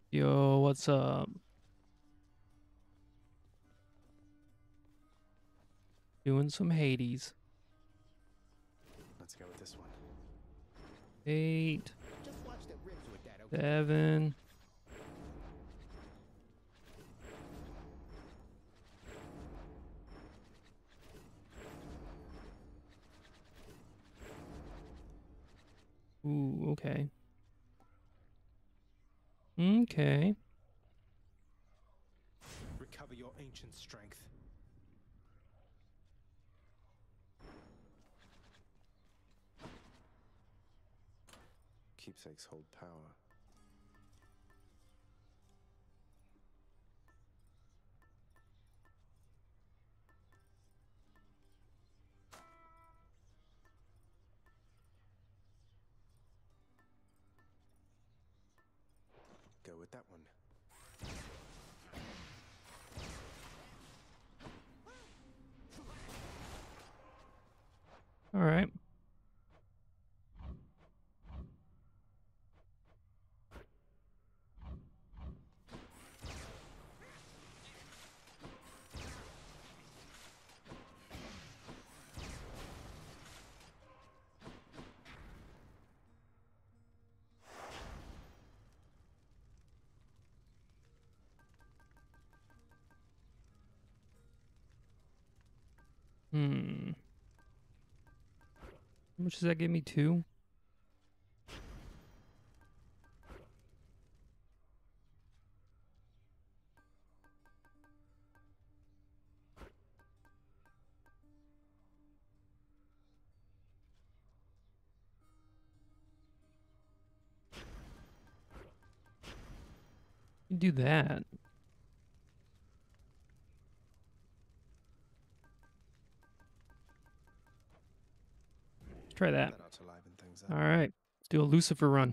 Yo, what's up? Doing some Hades. Let's go with this one. 8, Just watch the ribs with that, okay? 7. Ooh, okay. Okay. Recover your ancient strength. Keepsakes hold power. Go with that one. All right. Hmm. How much does that give me? 2? You do that. Let's try that. That ought to liven things up. All right. Let's do a Lucifer run.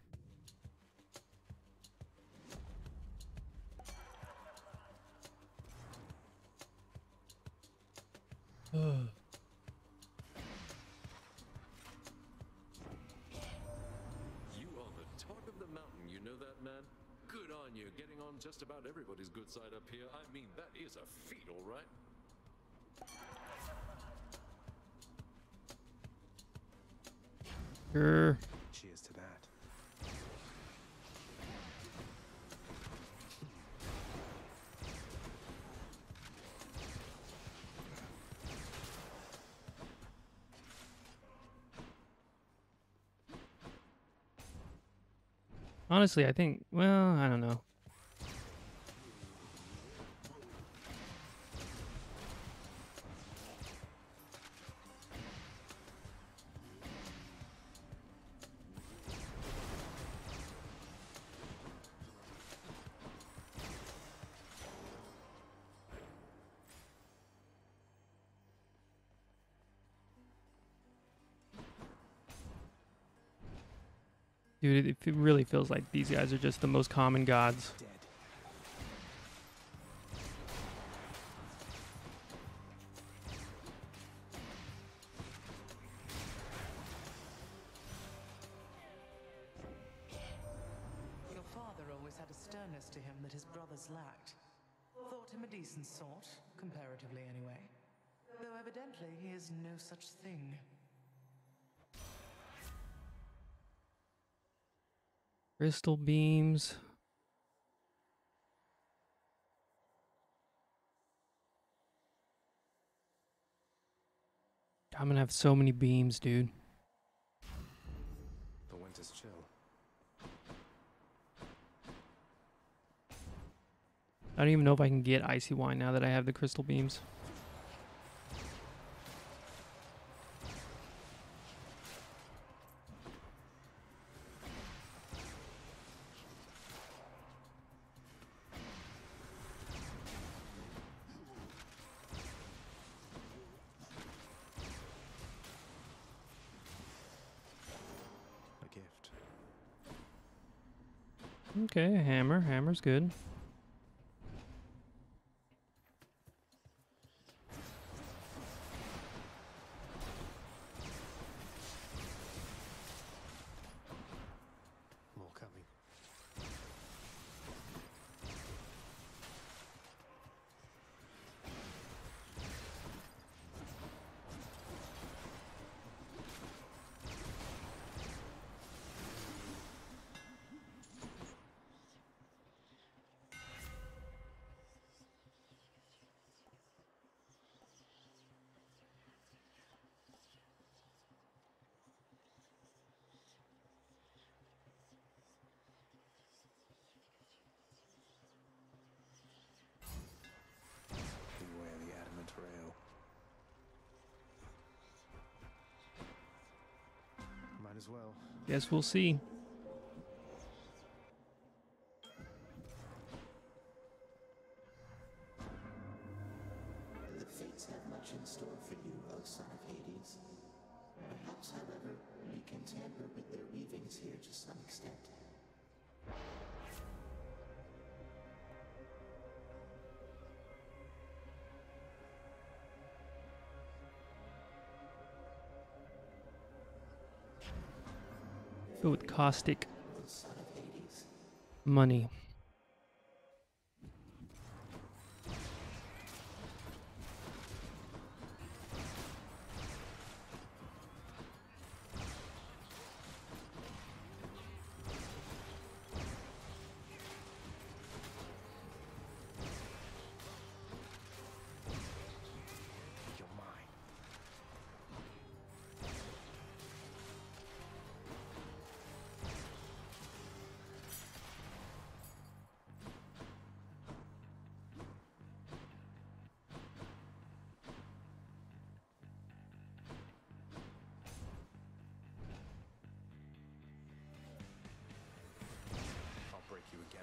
You are the talk of the mountain, you know that, man? Good on you, getting on just about everybody's good side up here. I mean, that is a feat, all right? Sure. Cheers to that. Honestly, I think, well, I don't know. Dude, it really feels like these guys are just the most common gods. Dead. Your father always had a sternness to him that his brothers lacked. Thought him a decent sort, comparatively anyway. Though evidently he is no such thing. Crystal beams. I'm gonna have so many beams, dude. The winter's chill. I don't even know if I can get icy wine now that I have the crystal beams. A gift. Okay, a hammer. Hammer's good. More coming. as well. Guess we'll see. The fates have much in store for you, O son of Hades. Perhaps, however, we can tamper with their weavings here to some extent. Go with caustic O son of Hades. money. You're mine. I'll break you again.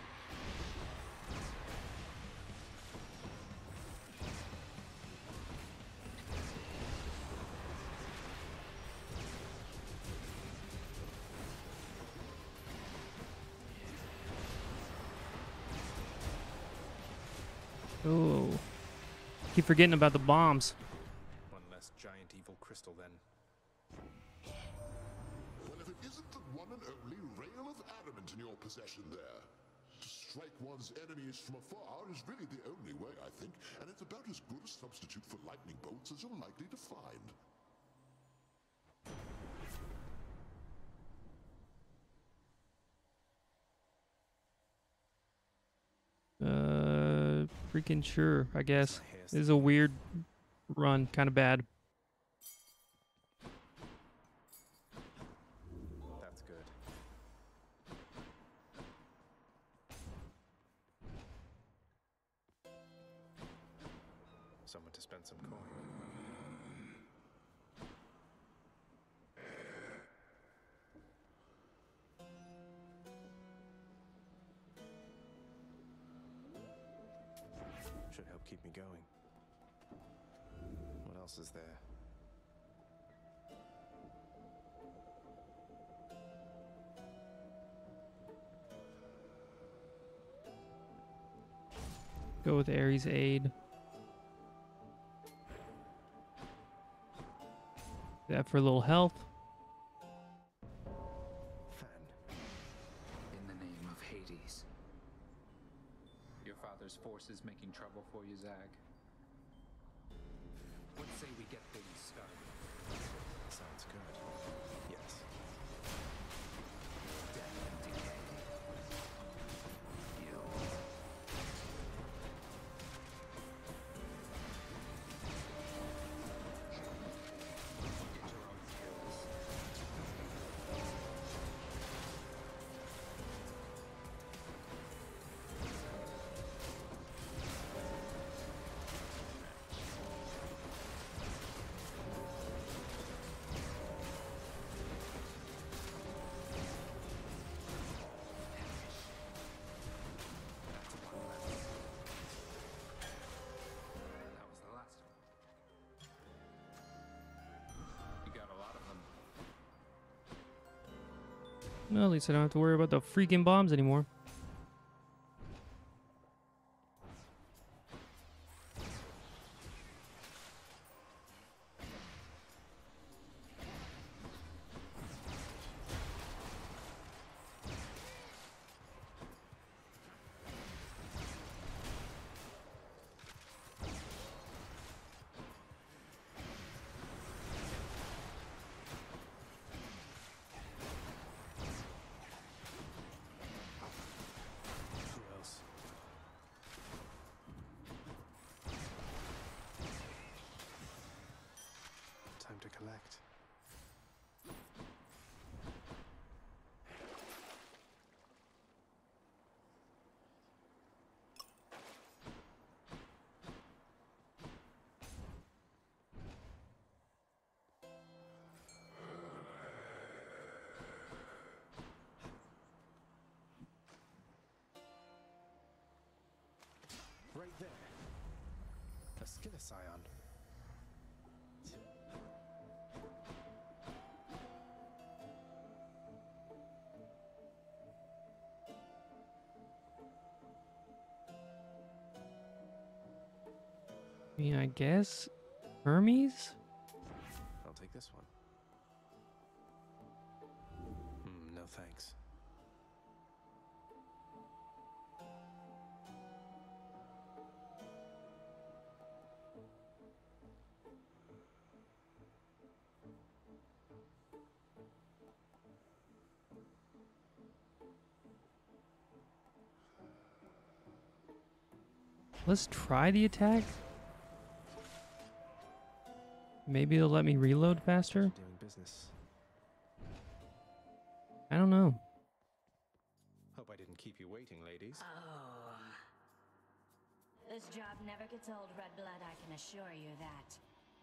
Oh, keep forgetting about the bombs. One less giant evil crystal then. Well, if it isn't the one and only rail of adamant in your possession there. To strike one's enemies from afar is really the only way, I think, and it's about as good a substitute for lightning bolts as you're likely to find. Freaking sure, I guess. My hair's This is a weird run, kind of bad. That's good. Someone to spend some coin. Should help keep me going. What else is there? Go with Ares' aid. That for a little health. Fan. In the name of Hades. Your father's forces making trouble for you, Zag? What say we get things started? Sounds good. Yes. Death and decay. You. That was the last one. You got a lot of them. Well, at least I don't have to worry about the freaking bombs anymore. Who else? Time to collect. Get a scion. I mean, I guess Hermes? I'll take this one. No thanks. Let's try the attack. Maybe it'll let me reload faster. Doing business. I don't know. Hope I didn't keep you waiting, ladies. Oh. This job never gets old, Red Blood, I can assure you that.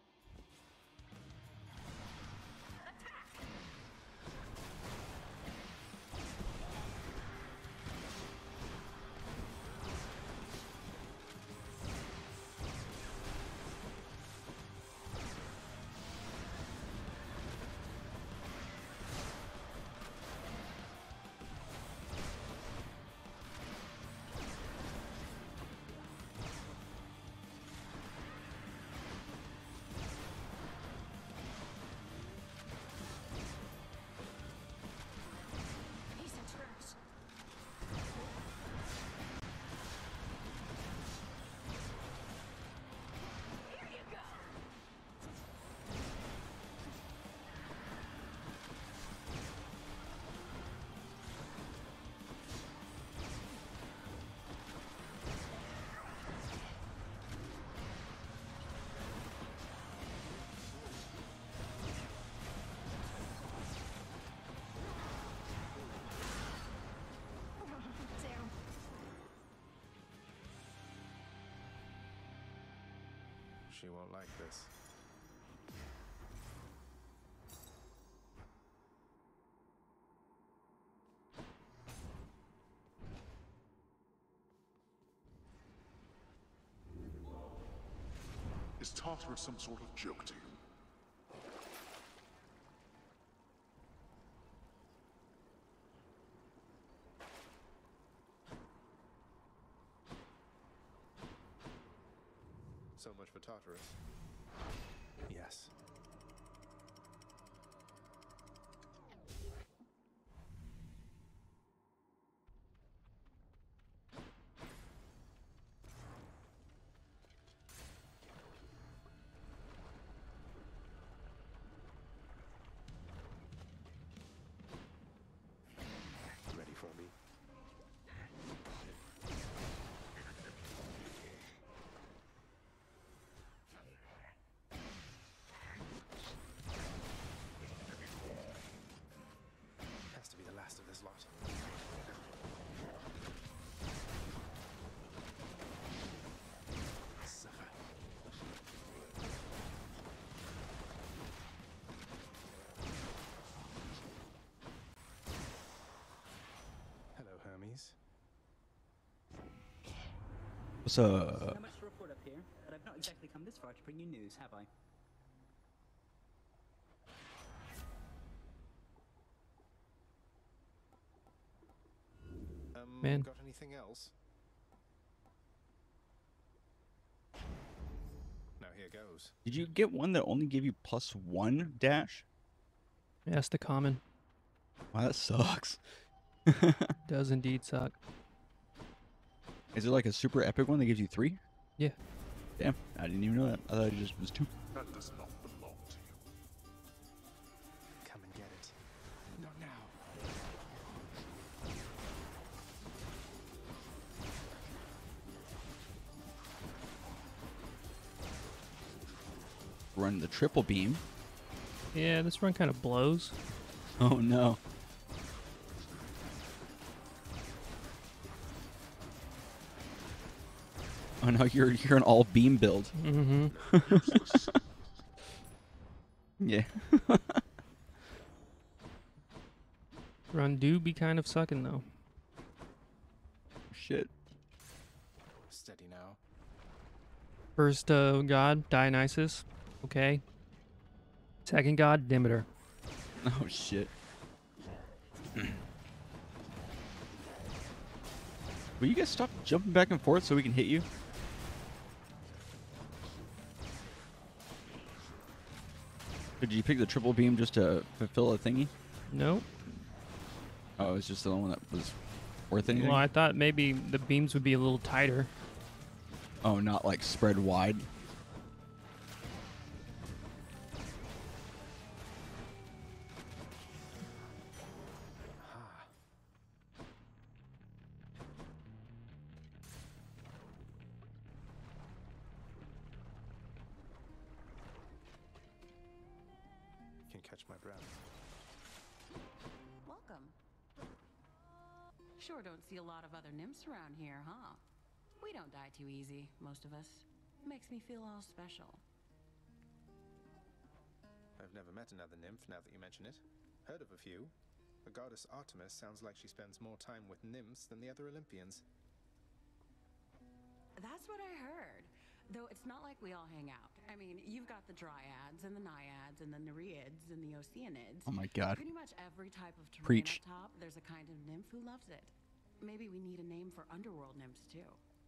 She won't like this. Is Tartarus some sort of joke to you? So much for Tartarus. Yes. Ready for me? Has to be the last of this lot. Suffer. Hello, Hermes. What's up? Not much to report up here, but I've not exactly come this far to bring you news, have I? Man. Got anything else? Now here goes. Did you get one that only gave you +1 dash? Yeah, that's the common. Wow, that sucks. Does indeed suck. Is it like a super epic one that gives you 3? Yeah. Damn, I didn't even know that. I thought it just was 2. That does not belong to you. Come and get it. Not now. Run the triple beam. Yeah, this run kind of blows. Oh no. Oh no, you're an all beam build. Mm-hmm. Yeah. Run do be kind of sucking though. Shit. Steady now. First god, Dionysus. Okay. Second god, Demeter. Oh shit. Will you guys stop jumping back and forth so we can hit you? Did you pick the triple beam just to fulfill a thingy? Nope. Oh, it's just the one that was worth anything? Well, I thought maybe the beams would be a little tighter. Oh, not like spread wide? Can catch my breath. Welcome. Sure don't see a lot of other nymphs around here, huh? We don't die too easy, most of us. Makes me feel all special. I've never met another nymph now that you mention it. Heard of a few. The goddess Artemis sounds like she spends more time with nymphs than the other Olympians. That's what I heard. Though it's not like we all hang out. I mean, you've got the dryads and the naiads and the nereids and the oceanids. Oh my god. Pretty much every type of terrain Preach. up top, there's a kind of nymph who loves it. Maybe we need a name for underworld nymphs too.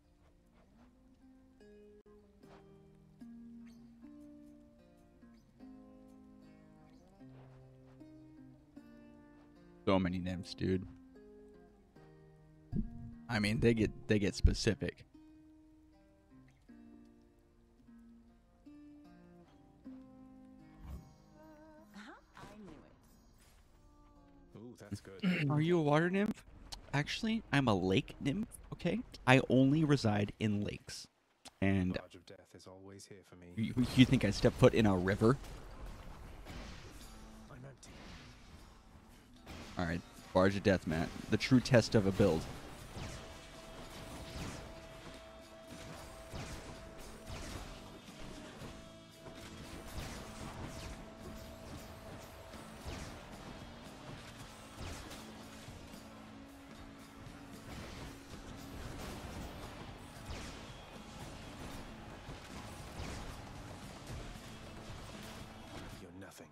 So many nymphs, dude. I mean, they get specific. I knew it. Ooh, that's good. Are you a water nymph? Actually, I'm a lake nymph, okay? I only reside in lakes. And Barge of death is always here for me. you think I step foot in a river? I'm empty. Alright, Barge of Death, Matt. The true test of a build. You're nothing.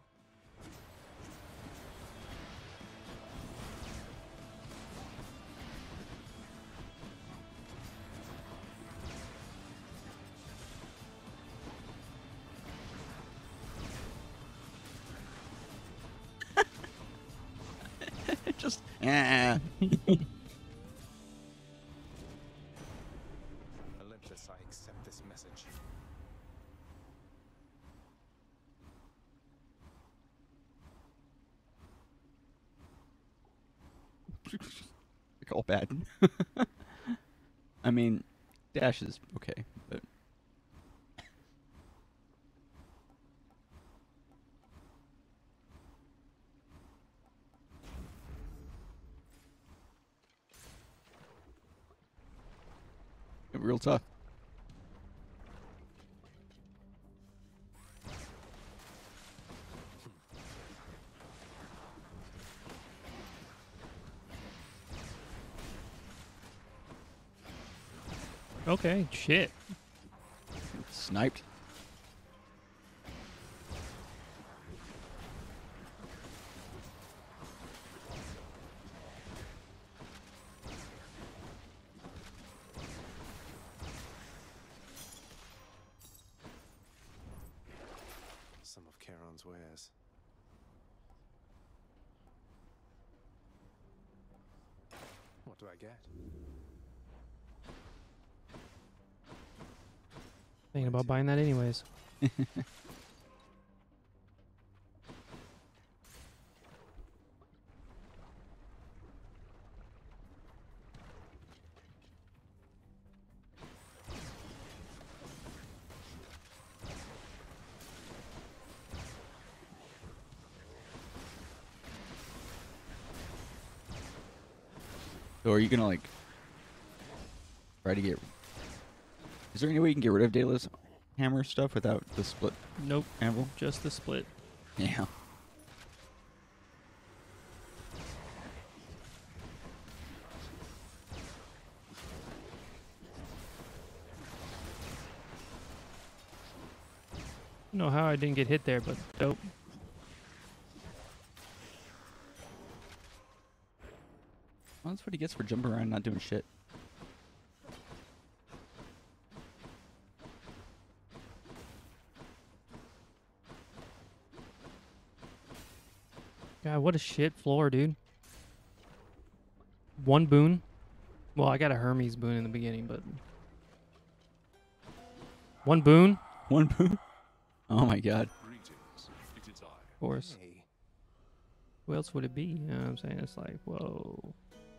Just Olympus, I accept this message. like all bad. I mean, dash is okay, but real tough. Okay, shit. Sniped. Some of Charon's wares. What do I get? Thinking about buying that anyways. So are you gonna like try to get? Is there any way you can get rid of Daedalus hammer stuff without the split Nope, anvil? just the split. Yeah. don't know how I didn't get hit there, but dope. Well, that's what he gets for jumping around and not doing shit. God, what a shit floor, dude. One boon. Well, I got a Hermes boon in the beginning, but... One boon? One boon? Oh my god. Of course. Who else would it be? You know what I'm saying? It's like, whoa.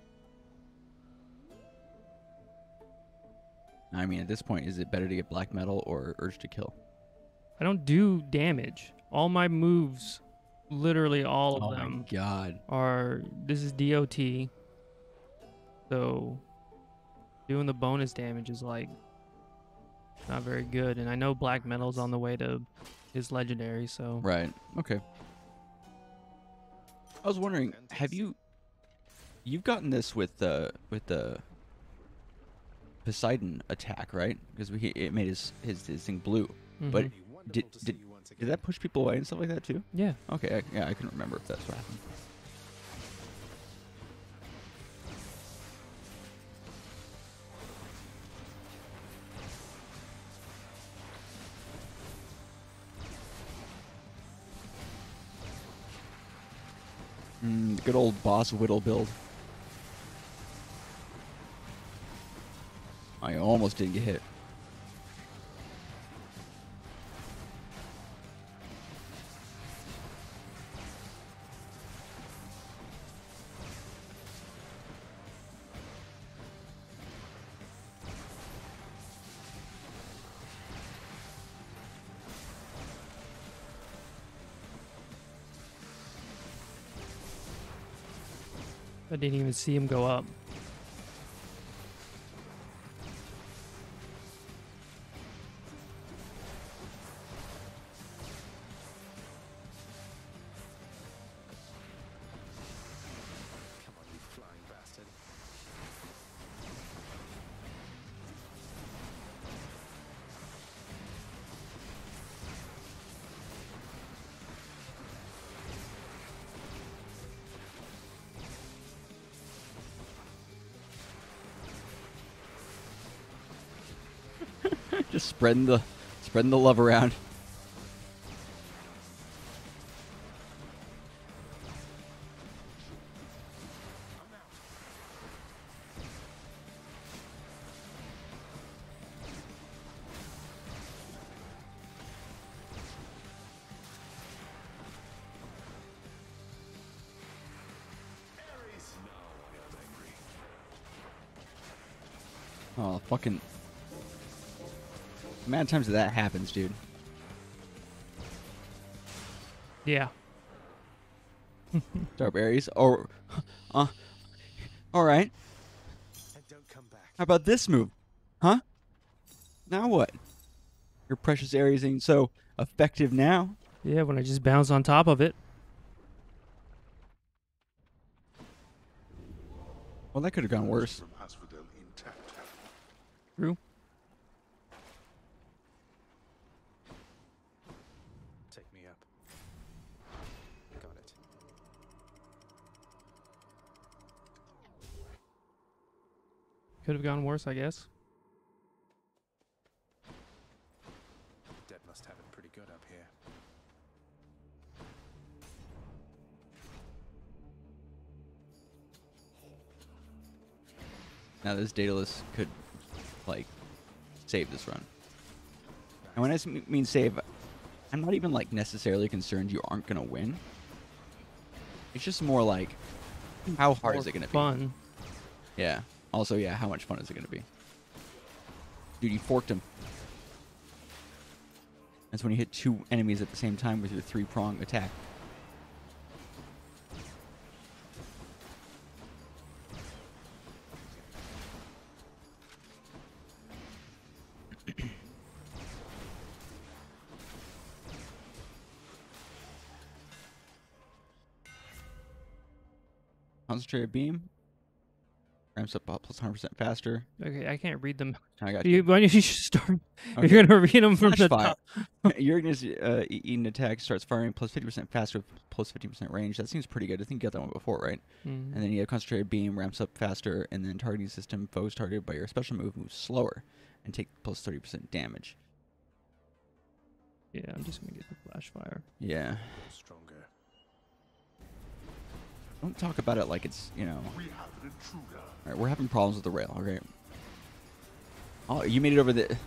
I mean, at this point, is it better to get black metal or urge to kill? I don't do damage. All my moves, literally all of them, my god, are... This is DOT. So, doing the bonus damage is like... not very good. And I know black metal's on the way to his legendary, so... Right. Okay. I was wondering, have you've gotten this with the Poseidon attack, right? Because it made his thing blue. Mm-hmm. But did that push people away and stuff like that too? Yeah. Okay. I couldn't remember if that's what happened. The good old boss whittle build. I almost didn't get hit. I didn't even see him go up. Come on, you flying bastard. Just spreading the love around. Oh, fucking... The amount of times that happens, dude. Yeah. Dark Aries. Or... Alright. And don't come back. How about this move? Huh? Now what? Your precious Aries ain't so effective now. Yeah, when I just bounce on top of it. Well, that could have gone worse. True. Take me up. Got it. Could have gone worse, I guess. Dead must have it pretty good up here. Now this Daedalus could, like, save this run. And when I mean save, I'm not even, like, necessarily concerned you aren't going to win. It's just more like, how hard is it going to be? Fun. Yeah. Also, yeah, how much fun is it going to be? Dude, you forked him. That's when you hit two enemies at the same time with your three-prong attack. Concentrated beam. Ramps up plus 100% faster. Okay, I can't read them. I got you. Why don't you start? Okay. You're gonna read them from Flash the fire. top. Urign's Eden attack starts firing plus 50% faster, plus 50% range. That seems pretty good. I think you got that one before, right? Mm. And then you have concentrated beam, ramps up faster, and then targeting system, foes targeted by your special move moves slower and take plus 30% damage. Yeah, I'm just gonna get the flash fire. Yeah. Stronger. Don't talk about it like it's, you know. We have an intruder. All right, we're having problems with the rail. Okay. Oh, you made it over the.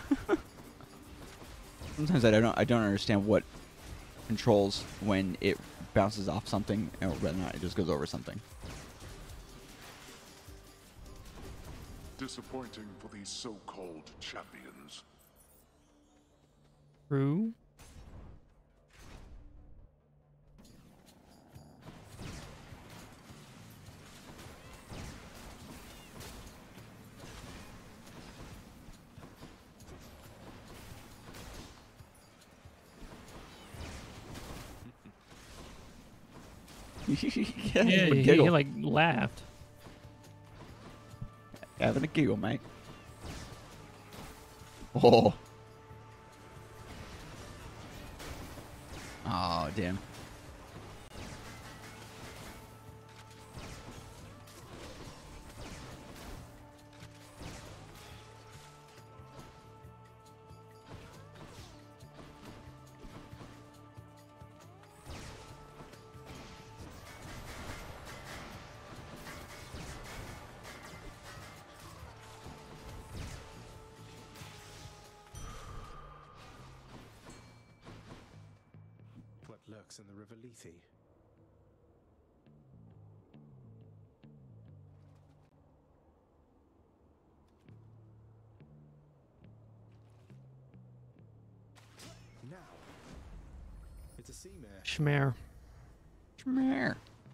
Sometimes I don't understand what controls when it bounces off something, or whether or not it just goes over something. Disappointing for these so-called champions. True. Yeah, he like laughed. Having a giggle, mate. Oh. Oh, damn. What lurks in the river Lethe? Now, it's a sea mare. Schmare. Schmare.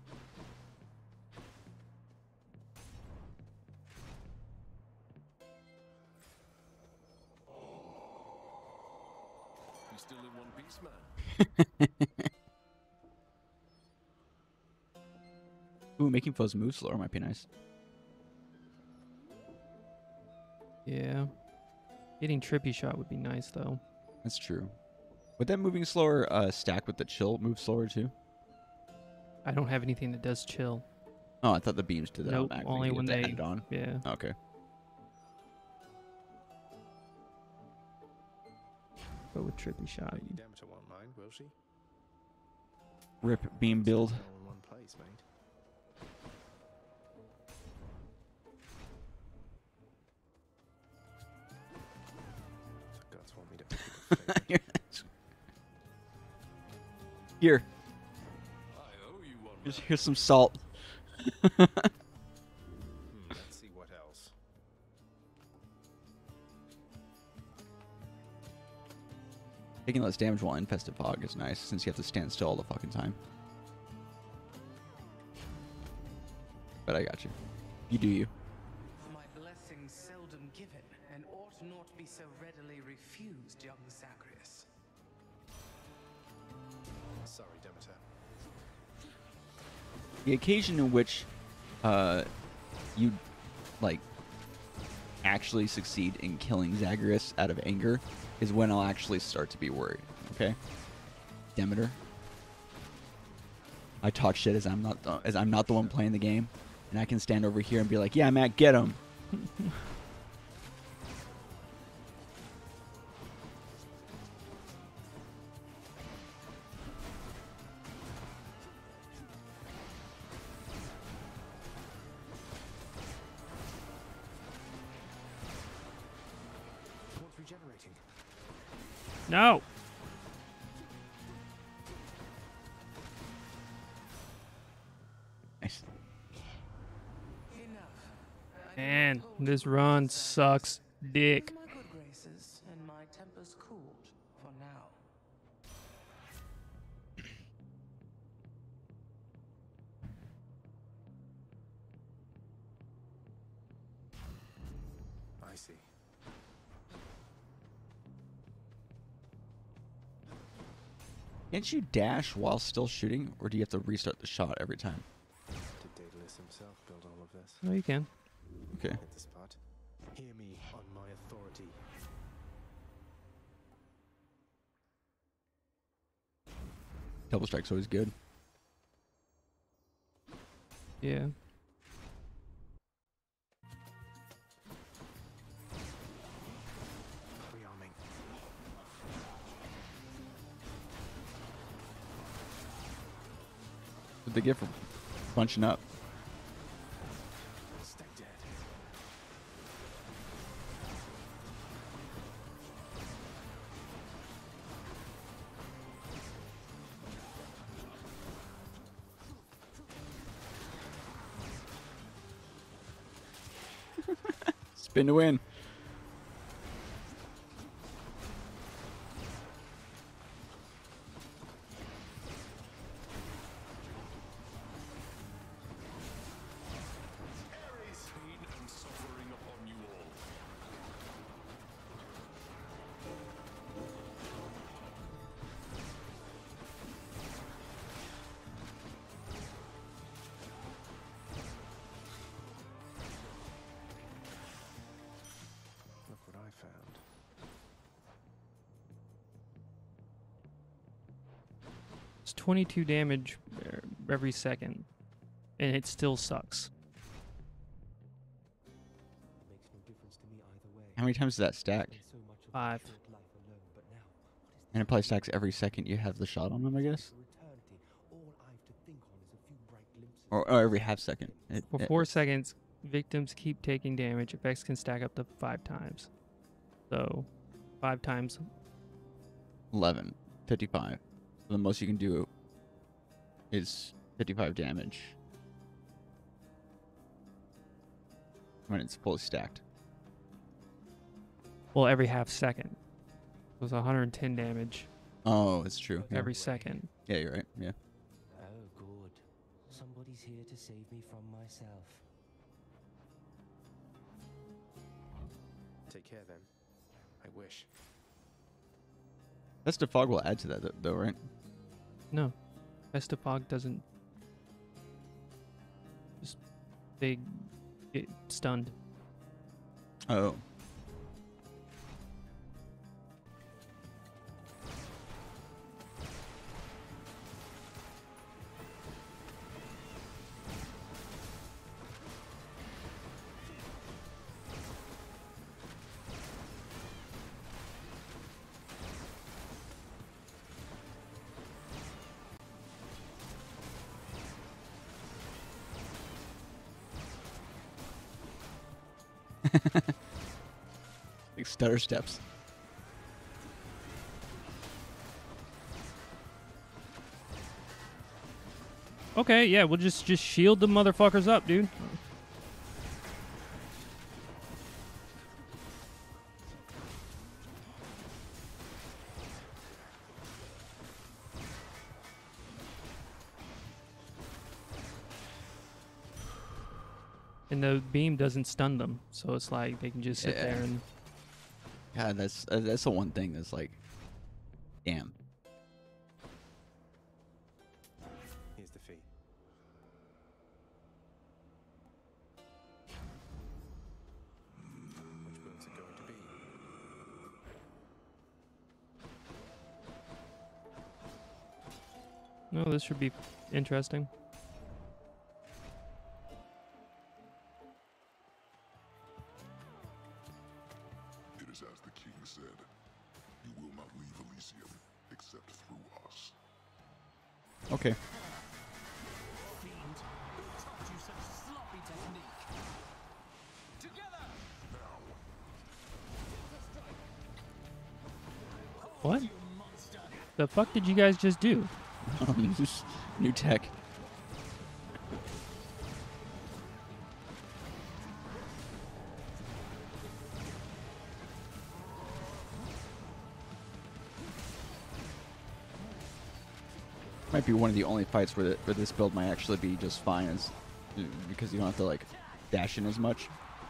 You still in one piece, man? Ooh, making foes move slower might be nice. Yeah. Getting trippy shot would be nice though. That's true. Would that moving slower stack with the chill move slower too? I don't have anything that does chill. Oh, I thought the beams did that. Nope, automatically. only You when have to they add it on. Yeah. Okay. Go with trippy shot. Lady Demeter won't mind, will she? Rip beam build. All in one place, mate. The gods want me to pick it up. Here. I owe you one. Here's some salt. Let's see what else. Taking less damage while infested fog is nice, since you have to stand still all the fucking time. But I got you. You do you. My blessings seldom given, and ought not be so readily refused, young Zagreus. Sorry, Demeter. The occasion in which you like actually succeed in killing Zagreus out of anger is when I'll actually start to be worried. Okay, Demeter. I talk shit as I'm not the one playing the game, and I can stand over here and be like, "Yeah, Matt, get him." What's regenerating? No. Nice. Man, this run sucks dick. My good graces and my temper's cooled for now. I see. Can't you dash while still shooting, or do you have to restart the shot every time? Did Daedalus himself build all of this? No, you can. Okay. Hit the spot. Hear me on my authority. Double strike's always good. Yeah. Rearming. What'd they get for bunching up? Stay dead. Spin to win. Pain and suffering upon you all. Look what I found. It's 22 damage every second, and it still sucks. Makes no difference to me either way. How many times does that stack? So much of 5. short life alone, but now, what is And it probably stacks every second you have the shot on them, I guess. for eternity? All I have to think on is a few bright glimpses. Or every half second. For 4 seconds, victims keep taking damage. Effects can stack up to 5 times. So, 5 times. 11. 55. So the most you can do is 55 damage. When it's fully stacked. Well, every half second. It was 110 damage Oh, it's true. Yeah. every second. Yeah, you're right. Yeah. Oh, good. Somebody's here to save me from myself. Take care then. I wish. That's the fog will add to that, though, right? No. Fog doesn't. Just. They get stunned. Oh. Like stutter steps. Okay, yeah, we'll just shield the motherfuckers up, dude. And the beam doesn't stun them, so it's like they can just sit there and. God, that's the one thing that's like, damn. Here's the fee. Which boons are going to be? No, this should be interesting. It is as the king said. You will not leave Elysium except through us. Okay. Fiend, who taught you such sloppy technique? Together! What? The fuck did you guys just do? New tech. Might be one of the only fights where this build might actually be just fine, as because you don't have to like dash in as much.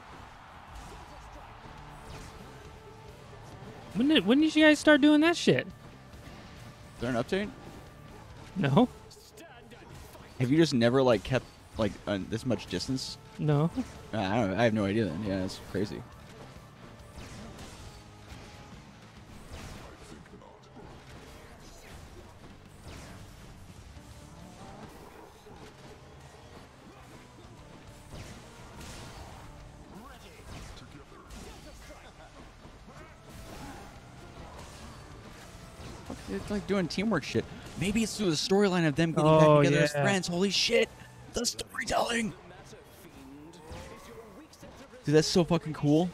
When did you guys start doing that shit? Is there an update? No. Have you just never like kept like this much distance No. I don't know. I have no idea then. Yeah, it's crazy. It's like doing teamwork shit. Maybe it's through the storyline of them getting back together as friends. Holy shit! The storytelling! Dude, that's so fucking cool.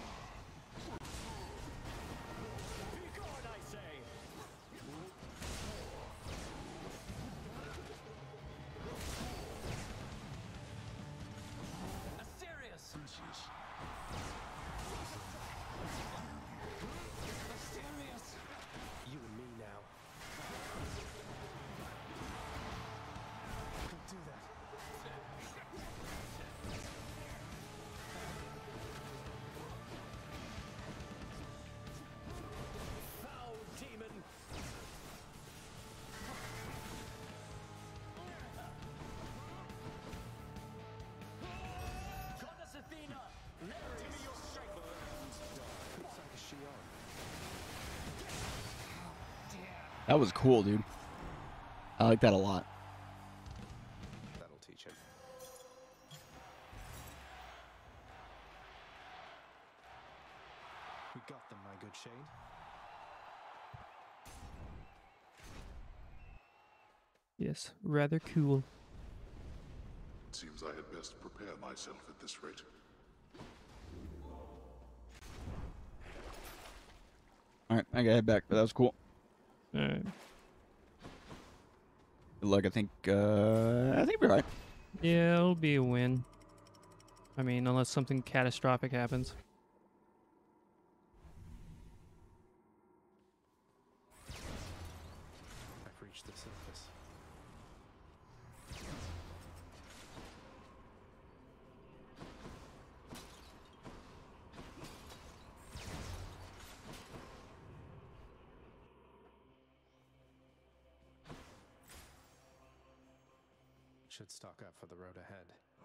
That was cool, dude. I like that a lot. That'll teach him. We got them, my good Shade. Yes, rather cool. It seems I had best prepare myself at this rate. All right, I gotta head back, but that was cool. All right. Good luck. I think we're right. Yeah, it'll be a win. I mean, unless something catastrophic happens. I've reached the surface. Should stock up for the road ahead.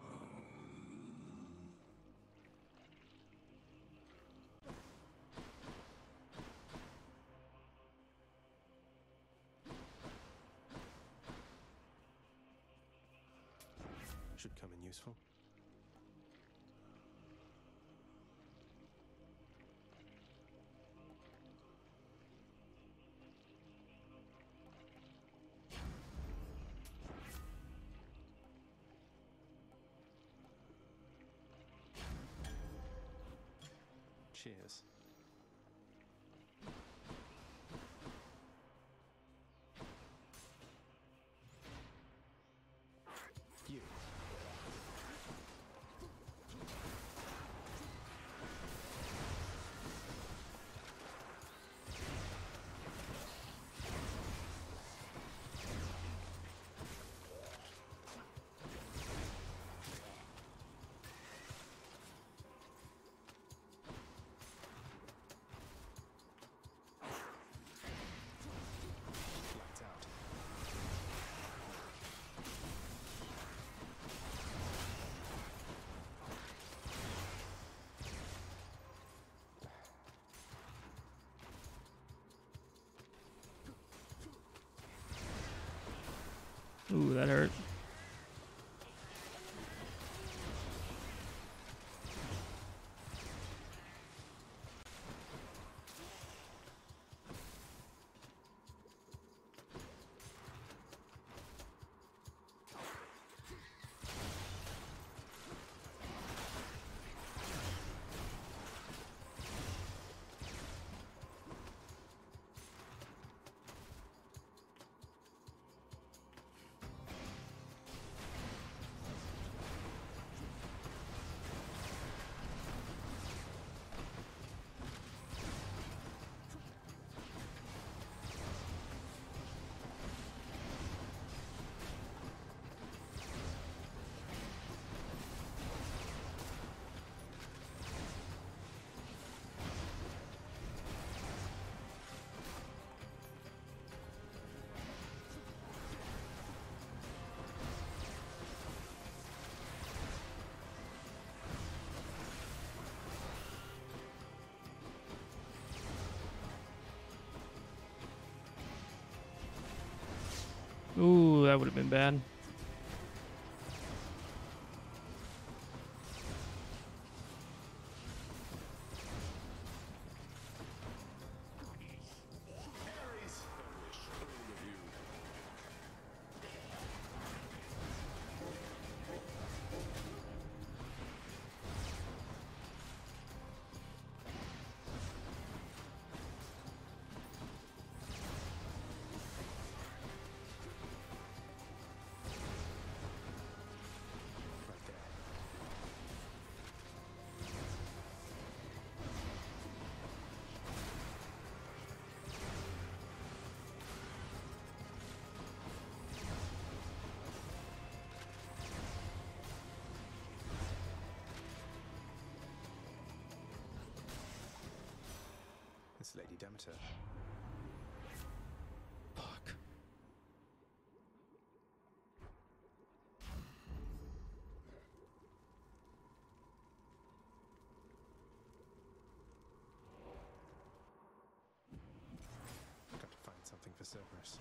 Should come in useful. Cheers. You. Lights out. Ooh, that hurt. that would have been bad. It's Lady Demeter. Fuck. Got to find something for Cerberus.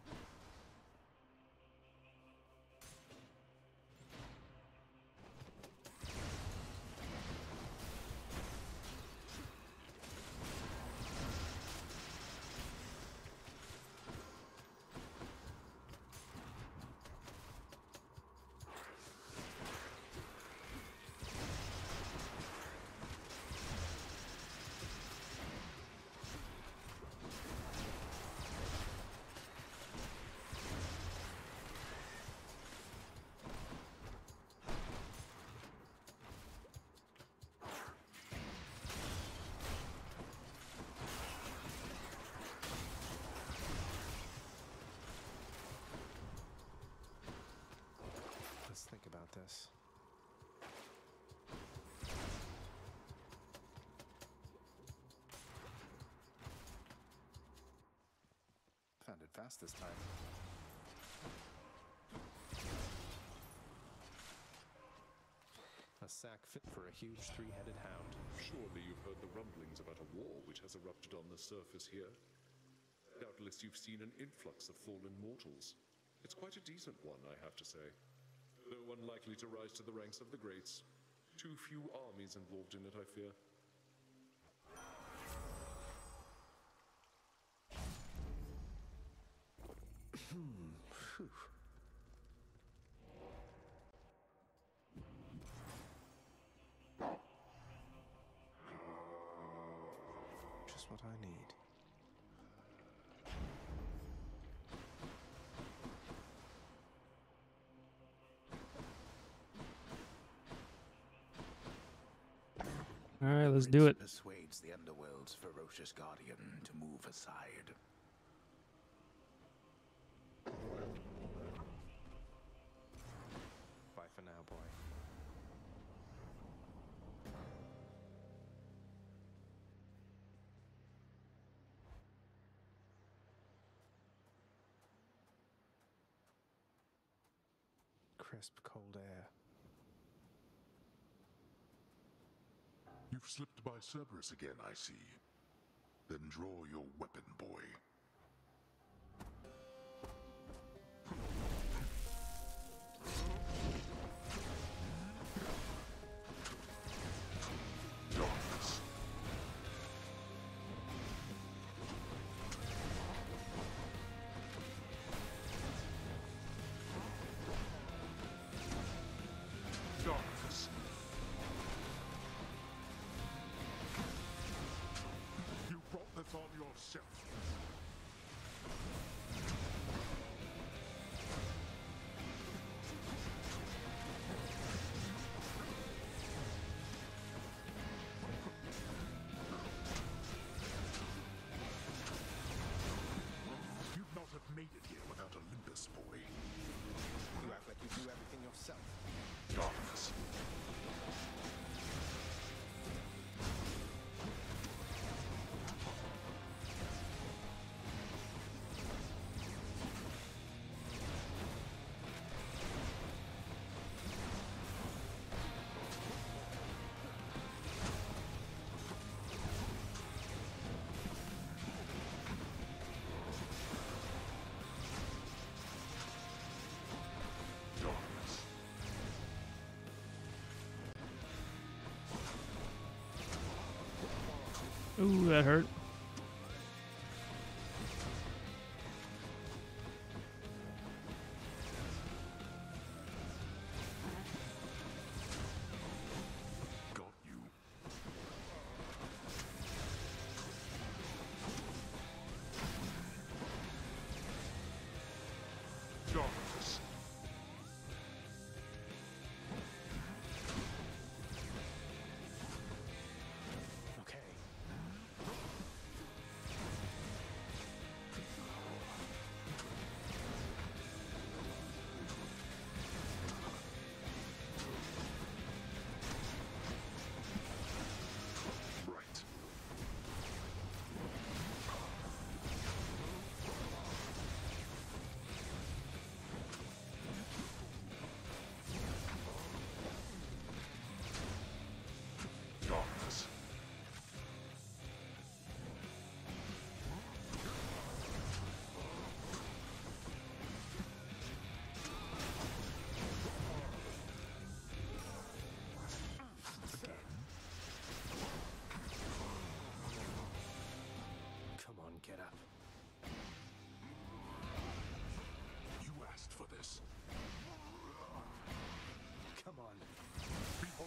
Let's think about this. Found it fast this time. A sack fit for a huge three-headed hound. Surely you've heard the rumblings about a war which has erupted on the surface here. Doubtless you've seen an influx of fallen mortals. It's quite a decent one, I have to say. Though unlikely to rise to the ranks of the greats. Too few armies involved in it, I fear. Phew. Just what I need. All right, let's do it. Persuades the Underworld's ferocious guardian to move aside. Bye for now, boy. Crisp, cold air. You've slipped by Cerberus again, I see. Then draw your weapon, boy. Darkness. Darkness. You brought this on yourself. Ooh, that hurt. Got you. Darkness. Okay. Right. Darkness. Come on, get up. You asked for this. Come on. Behold.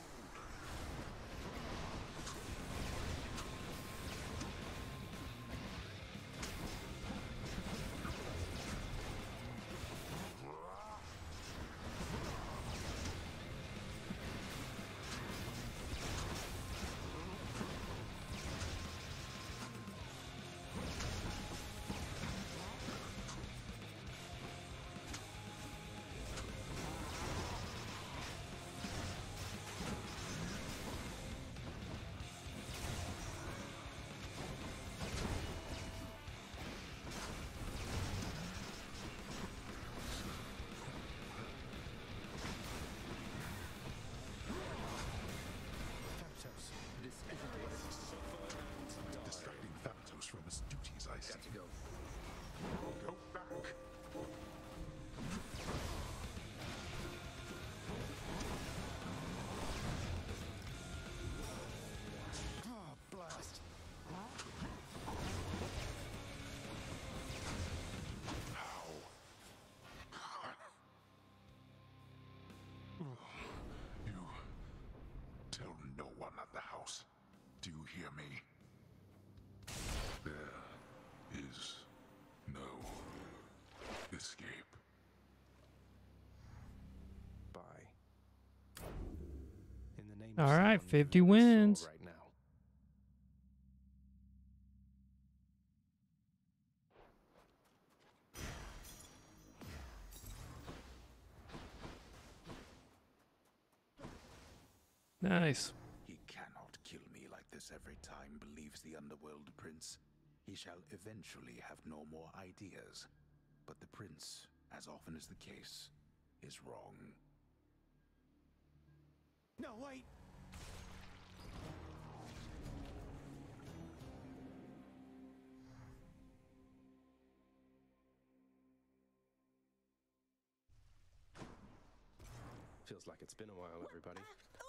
Thanatos. This isn't what it's Distracting Thanatos from his duties, I see. got to go. Go back. Oh, blast. How? You tell no one at the house. Do you hear me? There is no escape. Bye. In the name of All right, someone 50 you never saw wins. right now. Nice. He cannot kill me like this every time, believes the Underworld Prince. He shall eventually have no more ideas. But the Prince, as often is the case, is wrong. No, wait! Feels like it's been a while, everybody.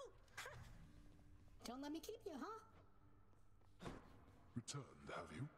Don't let me keep you, huh? Returned, have you?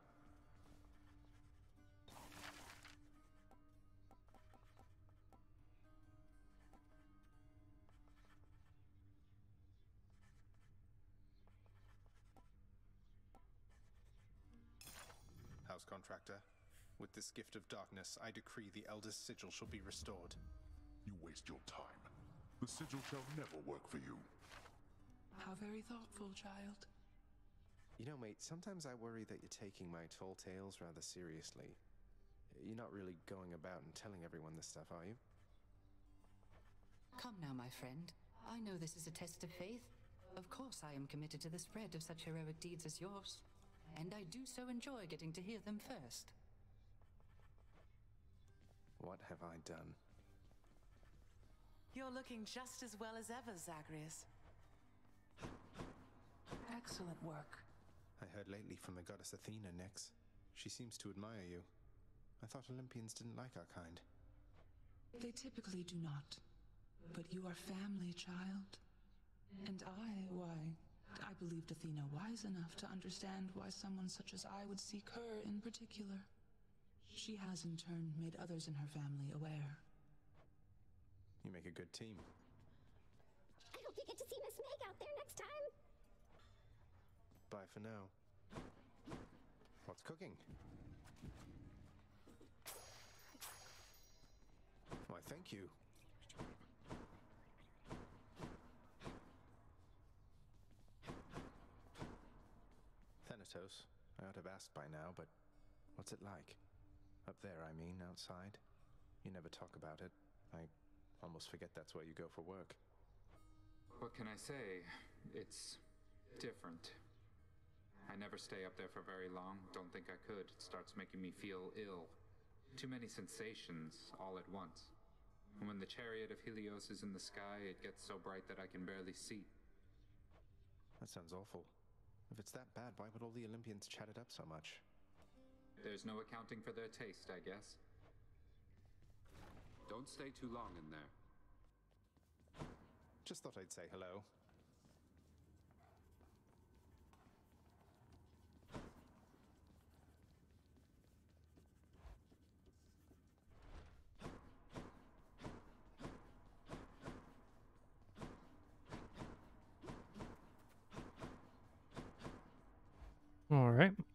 House contractor, with this gift of darkness, I decree the Elder's sigil shall be restored. You waste your time. The sigil shall never work for you. How very thoughtful, child. You know, mate, sometimes I worry that you're taking my tall tales rather seriously. You're not really going about and telling everyone this stuff, are you? Come now, my friend. I know this is a test of faith. Of course I am committed to the spread of such heroic deeds as yours. And I do so enjoy getting to hear them first. What have I done? You're looking just as well as ever, Zagreus. Excellent work. I heard lately from the goddess Athena, Nyx. She seems to admire you. I thought Olympians didn't like our kind. They typically do not. But you are family, child. And I, why, I believed Athena wise enough to understand why someone such as I would seek her in particular. She has in turn made others in her family aware. You make a good team. I hope you get to see Miss Meg out there next time. Bye for now. What's cooking? Why, thank you. Thanatos, I ought to have asked by now, but what's it like? Up there, I mean, outside? You never talk about it. I almost forget that's where you go for work. What can I say? It's different. I never stay up there for very long. Don't think I could. It starts making me feel ill. Too many sensations all at once. And when the chariot of Helios is in the sky, it gets so bright that I can barely see. That sounds awful. If it's that bad, why would all the Olympians chat it up so much? There's no accounting for their taste, I guess. Don't stay too long in there. Just thought I'd say hello. All right.